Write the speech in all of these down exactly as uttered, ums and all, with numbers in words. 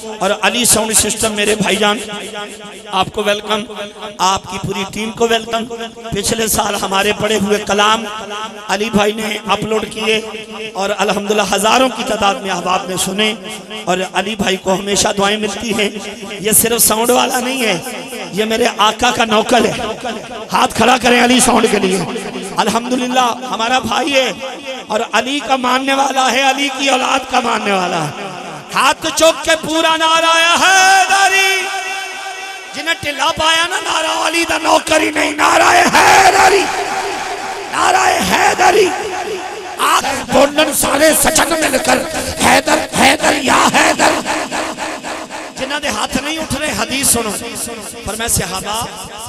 اور علی sound system میرے بھائی جان آپ کو ویلکم، آپ کی پوری ٹیم کو ویلکم۔ پچھلے سال ہمارے پڑے ہوئے کلام علی بھائی نے اپلوڈ کیے اور الحمدللہ ہزاروں کی تعداد میں احباب نے سنے، اور علی بھائی کو ہمیشہ دعائیں ملتی ہیں۔ یہ صرف ساؤنڈ والا نہیں ہے، یہ میرے آقا کا نوکر ہے۔ ہاتھ کھڑا کریں علی ساؤنڈ کے لیے۔ الحمدللہ ہمارا بھائی ہے اور علی کا ماننے والا ہے، علی کی اولاد کا ماننے والا ہے۔ ہاتھ چوک کے پورا نعرہ حیدری، جنہیں ٹلا پایا نا نعرہ علی دا نوکری نہیں، نعرہ حیدری، نعرہ حیدری۔ آنکھ بولن سارے سچن مل کر حیدر حیدر یا حیدر۔ جنہاں دے ہاتھ نہیں اٹھ رہے حدیث سنو، فرمائے صحابہ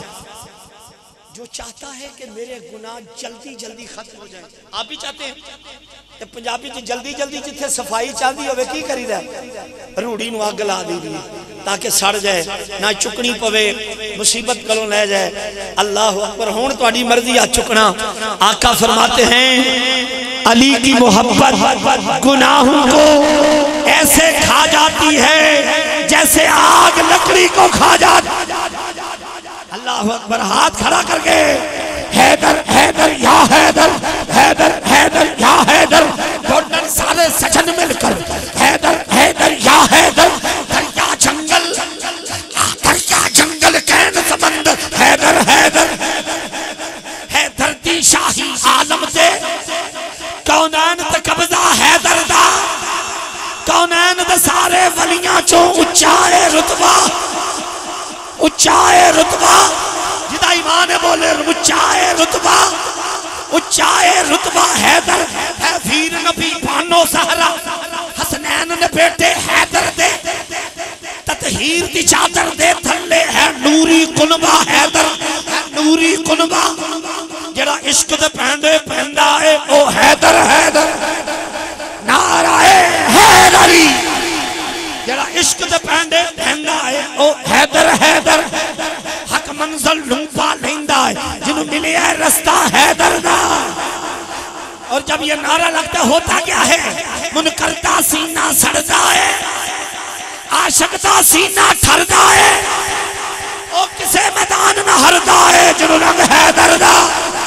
جو چاہتا ہے کہ میرے گناہ جلدی جلدی ختم ہو جائیں، آپ بھی چاہتے ہیں کہ پنجابی جی جلدی جلدی جتھے صفائی چاہتی ہوئے کی کری رہا روڑی نو آگ لا دی دی تاکہ سڑ جائے نہ چکنی پوے مصیبت کلوں لے جائے۔ اللہ اکبر، ہون تو اڈی مرضی آ چکنا۔ آقا فرماتے ہیں علی کی محبت گناہوں کو ایسے کھا جاتی ہے جیسے آگ لکڑی کو کھا جاتی۔ اللہ اکبر، ہاتھ کھڑا کر کے حیدر حیدر یا حیدر، حیدر حیدر یا حیدر، گھوڑن سارے سجن مل کر حیدر حیدر یا حیدر۔ دریا جنگل دریا جنگل کین سمندر حیدر حیدر، حیدر دی شاہی عالم دے کونین تے قبضہ حیدر دا، کونین دے سارے ولیاں چوں اچھائے رتبہ، اچھائے رتبہ، جدا ایمان بولے اچھائے رتبہ، اچھائے رتبہ حیدر ہے۔ پھیر نبی بانو سہرا حسنین نے بیٹے حیدر دے، تطہیر دی چادر دے تھلے ہے نوری قنبہ حیدر، نوری قنبہ جڑا عشق دے پہندے پہندہ ہے او حیدر حیدر، نعرہ حیدری جڑا عشق دے پہندے پہندہ ہے او حیدر حیدر۔ حق منزل لنپا لیندہ ہے جنہوں ملے ہے رستہ حیدر دا۔ اور جب یہ نعرہ لگتا ہوتا کیا ہے؟ منکرتا سینہ سڑتا ہے، عاشقتا سینہ ٹھردا ہے، او کسے میدان نہ ہردا ہے جنہوں رنگ حیدر دا۔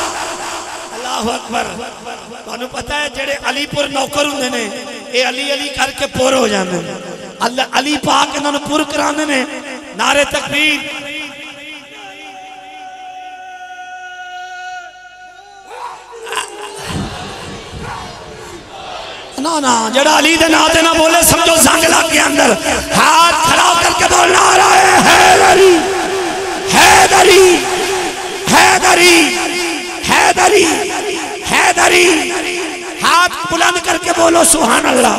اللہ اکبر، تو پتہ ہے جڑے علی پور نوکر ہوندے نے اے علی علی کر کے پور ہو جاندے نے، اللہ علی پاک انہوں نے پور کرانے نے۔ نعرہ تکبیر، نا نا جڑا علی دے ناتے نہ بولے سمجھو زنگ لگ کے اندر۔ ہاتھ کھڑا کر کے بول نعرہ حیدری حیدری حیدری حیدری حیدری، ہاتھ بلند کر کے بولو سبحان اللہ۔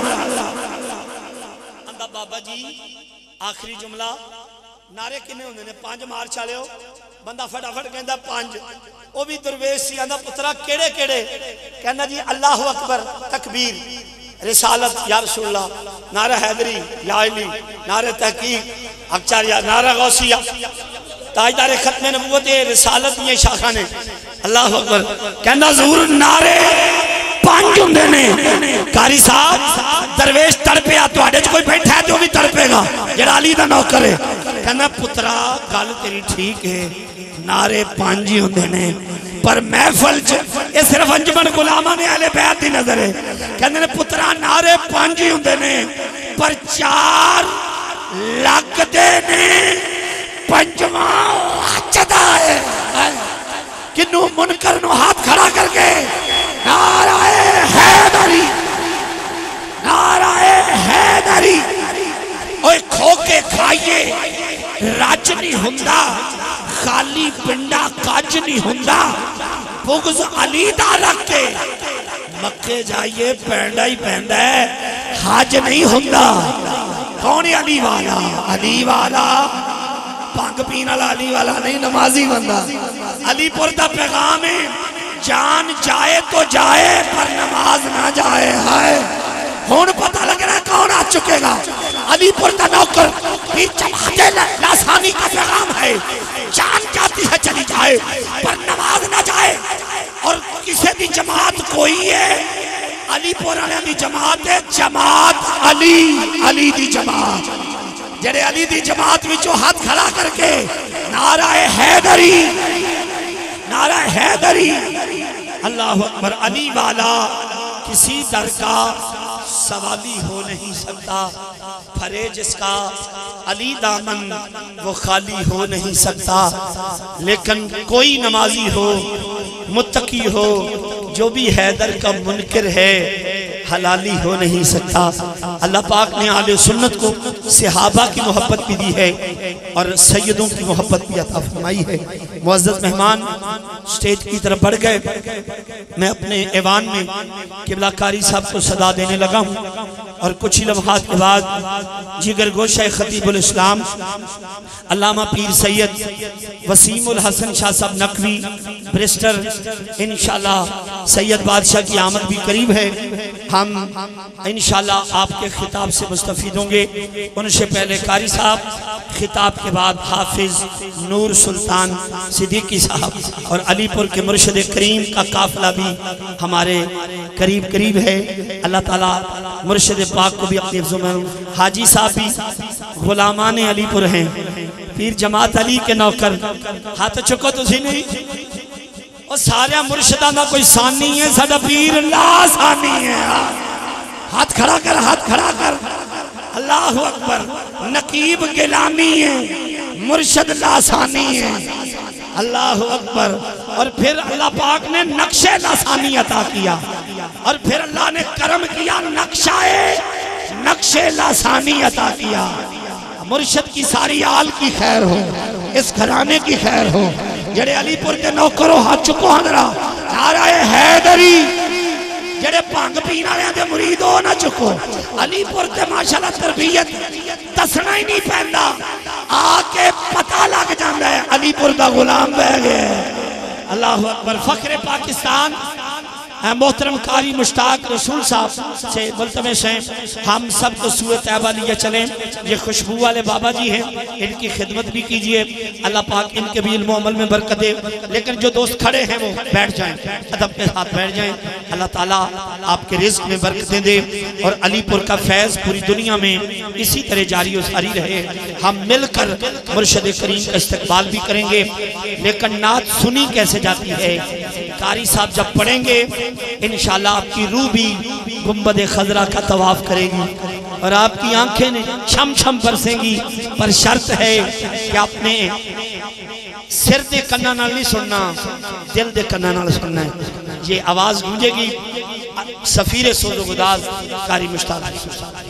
بابا جی آخری جملہ نعرے کنے ہوندے نے؟ پانچ مار چالے ہو، بندہ فٹا فٹ کہندہ پانچ، وہ بھی درویش سی آندہ پترہ کیڑے کیڑے کہندہ جی اللہ اکبر تکبیر، رسالت یا رسول اللہ، نعرہ حیدری یا علی، نعرہ تحقیق اکچار یا نعرہ غوثیہ، تاجدار ختم نبوت رسالت یہ شاخہ نے۔ اللہ اکبر، کہندہ ظہور نعرے پانچ ہوندے نے۔ کاری صاحب درویش تڑپیا تو آڈے جو کوئی بیٹھا ہے تو بھی تڑپے گا جڑا علی دا نوکر ہے۔ کہنا پترہ گل تیری ٹھیک ہے، نعرے پانچ ہی ہوندے نے، پر محفل یہ صرف انجمن غلامہ نے اہل بیعت دی نظر ہے۔ کہنے نے پترہ نعرے پانچ ہی ہوندے نے، پر چار لگ دے نے پنجواں چدا ہے۔ کنو منکر نو ہاتھ کھڑا کر کے نعرہ حیدری، نعرہ حیدری۔ اوہ کھو کے کھائیے راج نہیں ہوندہ، خالی پنڈا کاج نہیں ہوندہ، بغض علی دا رکھ کے مکے جائیے پینڈا ہی پینڈا ہے، حاج نہیں ہوندہ۔ کون علی والا؟ علی والا پانگ پینا علی والا نہیں، نمازی بندہ۔ علی پور دا پیغام ہے جان جائے تو جائے پر نماز نہ جائے۔ ہائے ہون پتہ لگ رہا ہے کون آ چکے گا؟ علی پور دا نوکر پھر جماعت لاسانی کا پیغام ہے جان جاتی ہے چلی جائے پر نماز نہ جائے۔ اور کسے دی جماعت کوئی ہے؟ علی پور علیہ دی جماعت ہے، جماعت علی، علی دی جماعت۔ جڑے علی دی جماعت وچوں ہاتھ کھڑا کر کے نعرہ حیدری نعرہ حیدری اللہ اکبر، علی والا کسی در کا سوالی ہو نہیں سکتا، پھرے جس کا علی دامن وہ خالی ہو نہیں سکتا، لیکن کوئی نمازی ہو متقی ہو جو بھی حیدر کا منکر ہے حلالی ہو نہیں سکتا۔ اللہ پاک نے اہل سنت کو صحابہ کی محبت بھی دی ہے اور سیدوں کی محبت بھی عطا فرمائی ہے۔ معزز مہمان سٹیج کی طرف بڑھ گئے، میں اپنے ایوان میں قبلہ کاری صاحب کو صدا دینے لگا ہوں اور کچھ ہی لمحات کے بعد جگر گوشہ خطیب الاسلام علامہ پیر سید وسیم الحسن شاہ صاحب نقوی برسٹر انشاءاللہ سید بادشاہ کی آمد بھی قریب ہے، ہم انشاءاللہ آپ کے خطاب سے مستفید ہوں گے۔ ان سے پہلے قاری صاحب، خطاب کے بعد حافظ نور سلطان صدیقی صاحب اور علی پور کے مرشد کریم کا قافلہ بھی ہمارے قریب قریب ہے۔ اللہ تعالیٰ مرشد پاک کو بھی اپنی حفظ میں، حاجی صاحب بھی غلامان علی پور ہیں، پیر جماعت علی کے نوکر، ہاتھ چکو تو سی نہیں اور سارے مرشدہ نہ کوئی ثانی ہے، ساڑھا پیر اللہ ثانی ہے، ہاتھ کھڑا کر ہاتھ کھڑا کر، اللہ اکبر، نقیب گلامی ہے، مرشد لاسانی ہے، اللہ اکبر، اور پھر اللہ پاک نے نقش لاسانی عطا کیا اور پھر اللہ نے کرم کیا نقشہ نقش لاسانی عطا کیا۔ مرشد کی ساری آل کی خیر ہو، اس گھرانے کی خیر ہو، جڑے علی پور کے نوکرو ہاتھ چکو ہندرہ نعرہ حیدری، جڑے پانگ پینا رہے دے مریدو نہ چکو، علی پور تے ماشاءاللہ تربیت تسنا ہی نہیں پہندا، آکے پتہ لگ جاندہ ہے علی پور دا غلام بہ گئے۔ اللہ اکبر، فخر پاکستان محترم قاری مشتاق رسول صاحب سے ملتمس ہیں ہم سب کو سوئے طیبہ لیا چلیں، یہ خوشبو والے بابا جی ہیں، ان کی خدمت بھی کیجئے، اللہ پاک ان کے بھی علم و عمل میں برکت دے، لیکن جو دوست کھڑے ہیں وہ بیٹھ جائیں، ادب کے ساتھ بیٹھ جائیں، اللہ تعالیٰ آپ کے رزق میں برکتیں دے اور علی پور کا فیض پوری دنیا میں اسی طرح جاری و ساری رہے۔ ہم مل کر مرشد کریم کا استقبال بھی کریں گے، لیکن نعت سنی کیسے جاتی ہے؟ قاری صاحب جب پڑھیں گے انشاءاللہ آپ کی روح بھی گنبد خضرا کا طواف کرے گی اور آپ کی آنکھیں چھم چھم برسیں گی، پر شرط ہے کہ آپ نے سر دے کنہ نال نہیں سننا، دل دے کنہ نال سننا ہے۔ یہ آواز گونجے گی، سفیر سوز و گداز قاری مشتاق۔